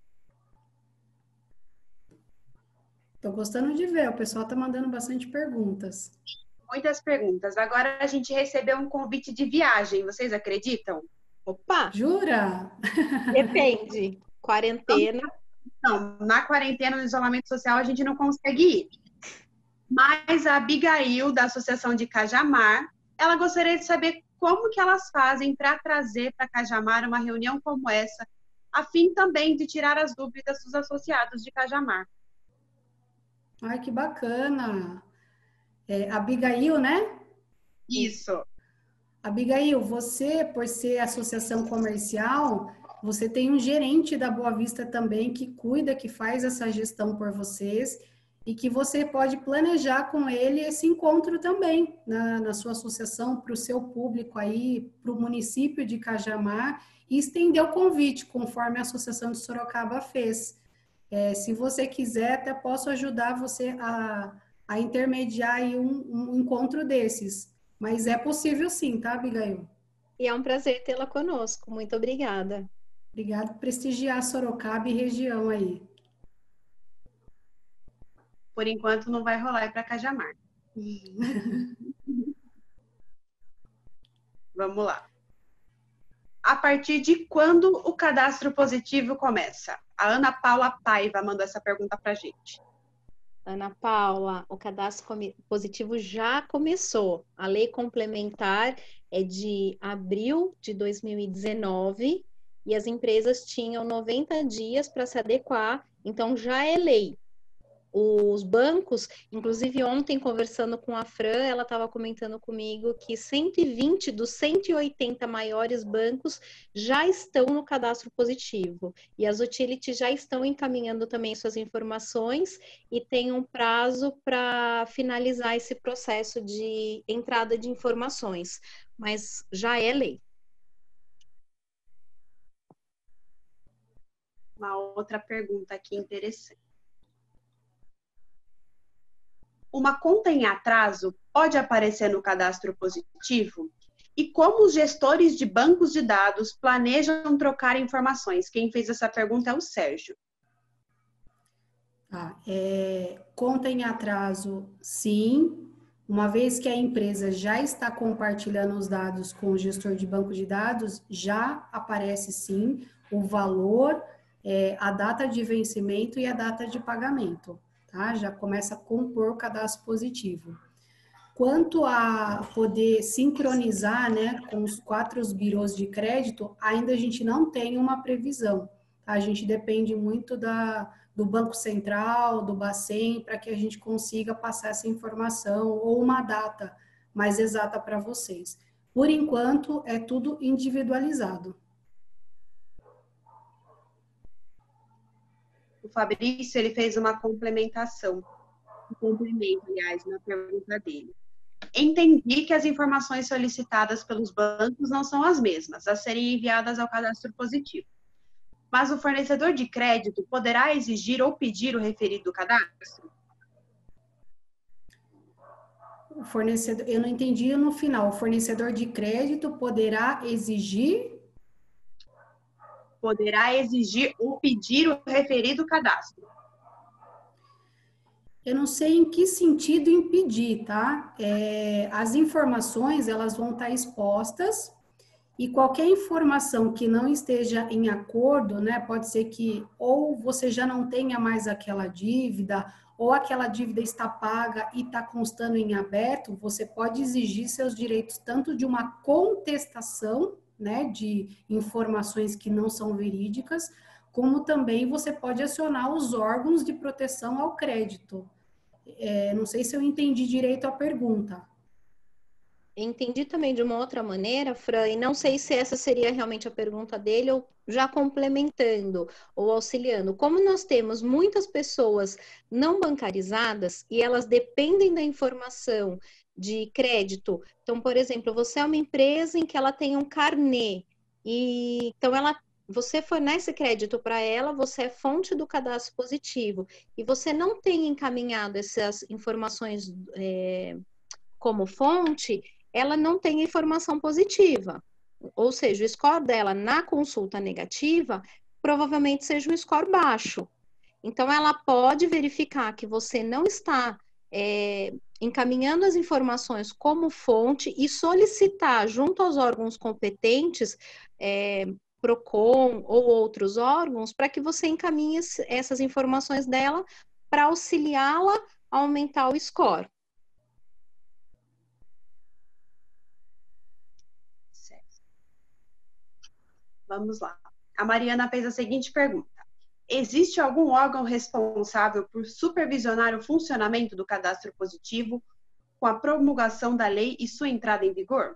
Estou gostando de ver, o pessoal está mandando bastante perguntas. Muitas perguntas. Agora a gente recebeu um convite de viagem, vocês acreditam? Opa! Jura? Depende. Quarentena. Não, na quarentena, no isolamento social, a gente não consegue ir. Mas a Abigail, da Associação de Cajamar, ela gostaria de saber como que elas fazem para trazer para Cajamar uma reunião como essa, a fim também de tirar as dúvidas dos associados de Cajamar. Ai, que bacana! É, Abigail, né? Isso. Abigail, você, por ser associação comercial, você tem um gerente da Boa Vista também que cuida, que faz essa gestão por vocês e que você pode planejar com ele esse encontro também na, na sua associação, para o seu público aí, para o município de Cajamar e estender o convite, conforme a Associação de Sorocaba fez. É, se você quiser, até posso ajudar você a, a intermediar aí um, um encontro desses. Mas é possível sim, tá, Abigail? E é um prazer tê-la conosco. Muito obrigada. Obrigada por prestigiar Sorocaba e região aí. Por enquanto não vai rolar para Cajamar. Vamos lá. A partir de quando o cadastro positivo começa? A Ana Paula Paiva mandou essa pergunta para a gente. Ana Paula, o cadastro positivo já começou. A lei complementar é de abril de dois mil e dezenove e as empresas tinham noventa dias para se adequar, então já é lei. Os bancos, inclusive ontem conversando com a Fran, ela estava comentando comigo que cento e vinte dos cento e oitenta maiores bancos já estão no cadastro positivo. E as utilities já estão encaminhando também suas informações e tem um prazo para finalizar esse processo de entrada de informações. Mas já é lei. Uma outra pergunta aqui interessante. Uma conta em atraso pode aparecer no cadastro positivo? E como os gestores de bancos de dados planejam trocar informações? Quem fez essa pergunta é o Sérgio. Ah, é, conta em atraso, sim. Uma vez que a empresa já está compartilhando os dados com o gestor de banco de dados, já aparece sim o valor, é, a data de vencimento e a data de pagamento. Tá? Já começa a compor o cadastro positivo. Quanto a poder sincronizar, né, com os quatro birôs de crédito, ainda a gente não tem uma previsão. Tá? A gente depende muito da, do Banco Central, do Bacen, para que a gente consiga passar essa informação ou uma data mais exata para vocês. Por enquanto, é tudo individualizado. O Fabrício, ele fez uma complementação, um complemento, aliás, na pergunta dele. Entendi que as informações solicitadas pelos bancos não são as mesmas a serem enviadas ao cadastro positivo. Mas o fornecedor de crédito poderá exigir ou pedir o referido cadastro? O fornecedor, eu não entendi no final. O fornecedor de crédito poderá exigir? Poderá exigir ou pedir o referido cadastro. Eu não sei em que sentido impedir, tá? É, as informações, elas vão estar expostas e qualquer informação que não esteja em acordo, né? Pode ser que ou você já não tenha mais aquela dívida, ou aquela dívida está paga e está constando em aberto, você pode exigir seus direitos tanto de uma contestação, né? De informações que não são verídicas, como também você pode acionar os órgãos de proteção ao crédito. É, não sei se eu entendi direito a pergunta. Entendi também de uma outra maneira, Fran, e não sei se essa seria realmente a pergunta dele, ou já complementando ou auxiliando. Como nós temos muitas pessoas não bancarizadas e elas dependem da informação de crédito. Então, por exemplo, você é uma empresa em que ela tem um carnê, e então ela você fornece crédito para ela, você é fonte do cadastro positivo, e você não tem encaminhado essas informações é, como fonte, ela não tem informação positiva. Ou seja, o score dela na consulta negativa provavelmente seja um score baixo. Então, ela pode verificar que você não está é, encaminhando as informações como fonte e solicitar junto aos órgãos competentes, é, PROCON ou outros órgãos, para que você encaminhe essas informações dela para auxiliá-la a aumentar o score. Vamos lá. A Mariana fez a seguinte pergunta. Existe algum órgão responsável por supervisionar o funcionamento do cadastro positivo com a promulgação da lei e sua entrada em vigor?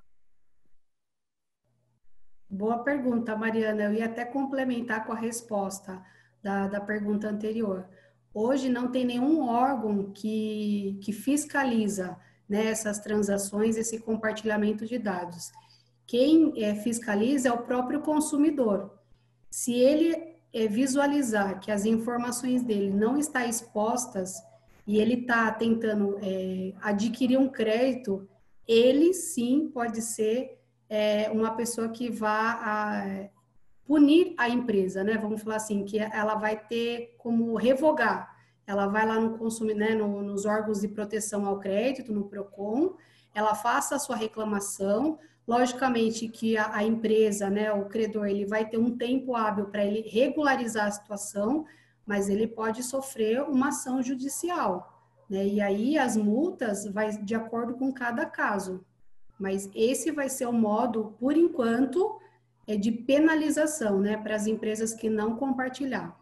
Boa pergunta, Mariana. Eu ia até complementar com a resposta da, da pergunta anterior. Hoje não tem nenhum órgão que, que fiscaliza, né, essas transações, esse compartilhamento de dados. Quem é, fiscaliza é o próprio consumidor. Se ele é, visualizar que as informações dele não estão expostas e ele está tentando é, adquirir um crédito, ele sim pode ser é, uma pessoa que vá a, punir a empresa, né? Vamos falar assim, que ela vai ter como revogar. Ela vai lá no consumidor, né, no, nos órgãos de proteção ao crédito, no PROCON, ela faça a sua reclamação. Logicamente que a, a empresa, né, o credor, ele vai ter um tempo hábil para ele regularizar a situação, mas ele pode sofrer uma ação judicial, né? E aí as multas vai de acordo com cada caso. Mas esse vai ser o modo, por enquanto, é de penalização, né, para as empresas que não compartilhar.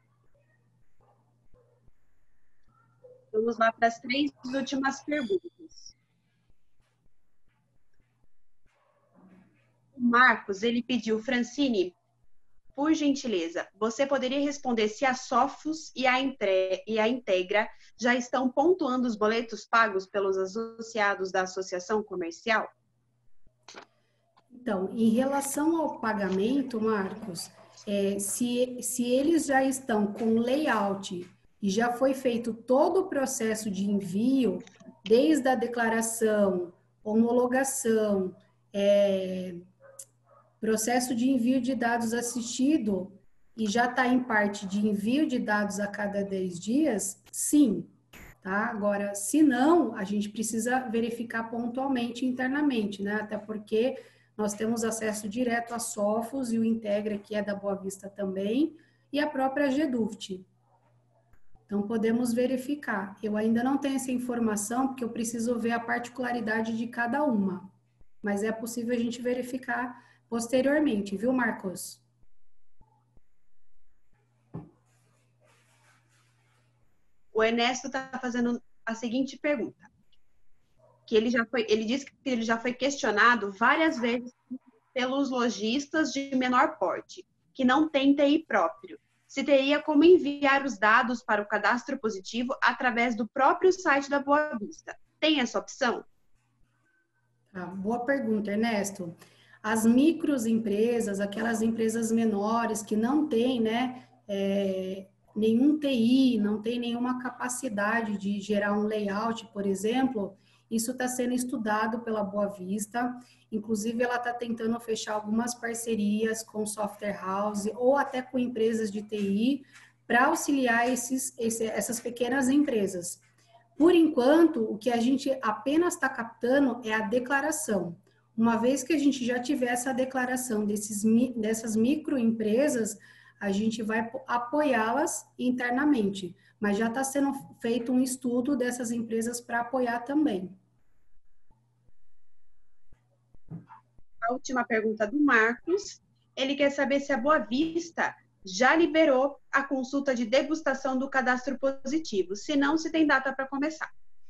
Vamos lá para as três últimas perguntas. O Marcos, ele pediu, Francine, por gentileza, você poderia responder se a Sofos e a, Entre, e a Integra já estão pontuando os boletos pagos pelos associados da associação comercial? Então, em relação ao pagamento, Marcos, é, se, se eles já estão com layout e já foi feito todo o processo de envio, desde a declaração, homologação, é, processo de envio de dados assistido, e já está em parte de envio de dados a cada dez dias, sim. Tá? Agora, se não, a gente precisa verificar pontualmente internamente, né? Até porque nós temos acesso direto à Sofos e o Integra, que é da Boa Vista também, e a própria Geduft. Então, podemos verificar. Eu ainda não tenho essa informação, porque eu preciso ver a particularidade de cada uma. Mas é possível a gente verificar posteriormente, viu, Marcos? O Ernesto está fazendo a seguinte pergunta. Que ele já foi, ele disse que ele já foi questionado várias vezes pelos lojistas de menor porte, que não têm T I próprio. Se teria como enviar os dados para o cadastro positivo através do próprio site da Boa Vista. Tem essa opção? Ah, boa pergunta, Ernesto. As microempresas, aquelas empresas menores que não têm, né, é, nenhum T I, não tem nenhuma capacidade de gerar um layout, por exemplo, isso está sendo estudado pela Boa Vista. Inclusive, ela está tentando fechar algumas parcerias com software house ou até com empresas de T I para auxiliar esses, esse, essas pequenas empresas. Por enquanto, o que a gente apenas está captando é a declaração. Uma vez que a gente já tiver essa declaração desses, dessas microempresas, a gente vai apoiá-las internamente. Mas já está sendo feito um estudo dessas empresas para apoiar também. A última pergunta do Marcos. Ele quer saber se a Boa Vista já liberou a consulta de degustação do cadastro positivo. Se não, se tem data para começar.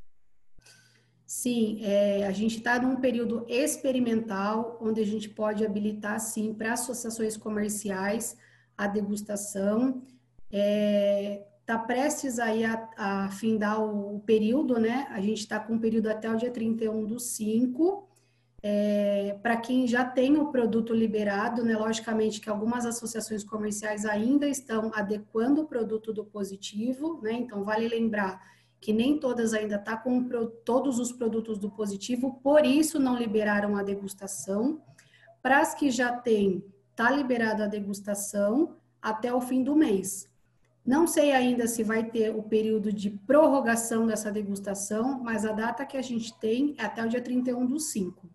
Sim, é, a gente está num período experimental, onde a gente pode habilitar, sim, para associações comerciais a degustação. Está é, prestes aí a, a findar o, o período, né? A gente está com um período até o dia trinta e um do cinco. É, para quem já tem o produto liberado, né? Logicamente que algumas associações comerciais ainda estão adequando o produto do positivo, né? Então, vale lembrar que nem todas ainda estão tá com pro, todos os produtos do positivo, por isso não liberaram a degustação. Para as que já têm, está liberada a degustação até o fim do mês. Não sei ainda se vai ter o período de prorrogação dessa degustação, mas a data que a gente tem é até o dia trinta e um do cinco.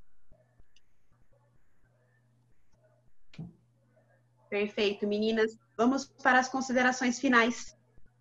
Perfeito, meninas. Vamos para as considerações finais.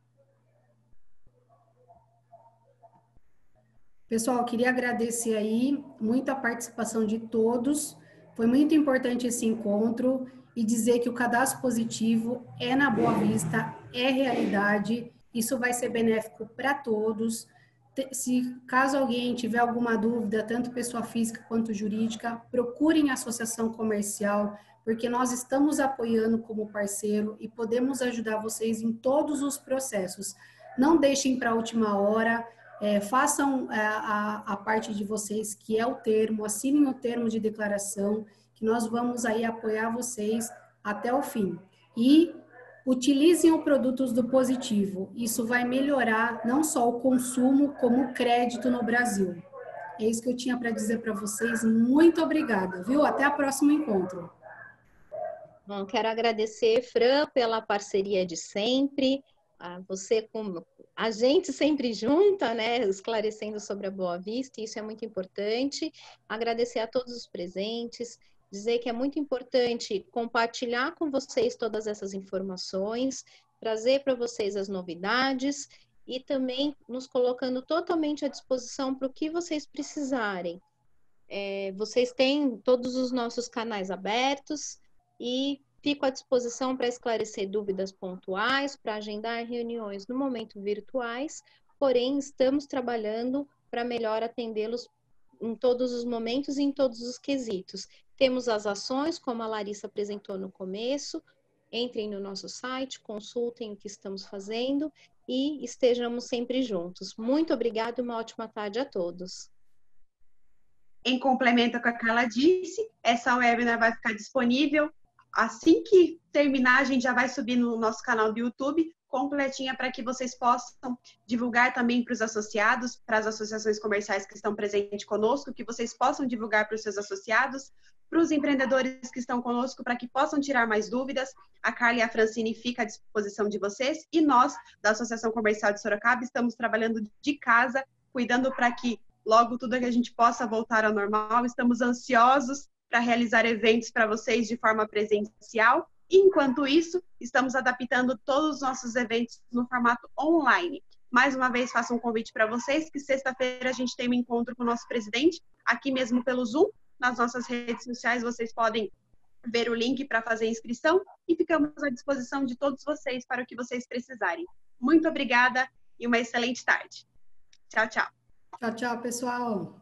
Pessoal, queria agradecer aí muito a participação de todos. Foi muito importante esse encontro e dizer que o cadastro positivo é na Boa Vista, é realidade. Isso vai ser benéfico para todos. Se caso alguém tiver alguma dúvida, tanto pessoa física quanto jurídica, procurem a associação comercial, porque nós estamos apoiando como parceiro e podemos ajudar vocês em todos os processos. Não deixem para a última hora. É, façam a, a, a parte de vocês, que é o termo, assinem o termo de declaração, que nós vamos aí apoiar vocês até o fim. E utilizem os produtos do positivo. Isso vai melhorar não só o consumo, como o crédito no Brasil. É isso que eu tinha para dizer para vocês. Muito obrigada, viu? Até o próximo encontro. Bom, quero agradecer, Fran, pela parceria de sempre. A você, como a gente sempre junta, né, esclarecendo sobre a Boa Vista, e isso é muito importante. Agradecer a todos os presentes, dizer que é muito importante compartilhar com vocês todas essas informações, trazer para vocês as novidades e também nos colocando totalmente à disposição para o que vocês precisarem. É, vocês têm todos os nossos canais abertos e fico à disposição para esclarecer dúvidas pontuais, para agendar reuniões no momento virtuais, porém estamos trabalhando para melhor atendê-los em todos os momentos e em todos os quesitos. Temos as ações, como a Larissa apresentou no começo, entrem no nosso site, consultem o que estamos fazendo e estejamos sempre juntos. Muito obrigada e uma ótima tarde a todos. Em complemento com o que ela disse, essa webinar vai ficar disponível. Assim que terminar, a gente já vai subir no nosso canal do YouTube, completinha, para que vocês possam divulgar também para os associados, para as associações comerciais que estão presentes conosco, que vocês possam divulgar para os seus associados, para os empreendedores que estão conosco, para que possam tirar mais dúvidas. A Carla e a Francine ficam à disposição de vocês, e nós, da Associação Comercial de Sorocaba, estamos trabalhando de casa, cuidando para que logo tudo que a gente possa voltar ao normal. Estamos ansiosos para realizar eventos para vocês de forma presencial. Enquanto isso, estamos adaptando todos os nossos eventos no formato online. Mais uma vez, faço um convite para vocês, que sexta-feira a gente tem um encontro com o nosso presidente, aqui mesmo pelo Zoom. Nas nossas redes sociais, vocês podem ver o link para fazer a inscrição e ficamos à disposição de todos vocês para o que vocês precisarem. Muito obrigada e uma excelente tarde. Tchau, tchau. Tchau, tchau, pessoal.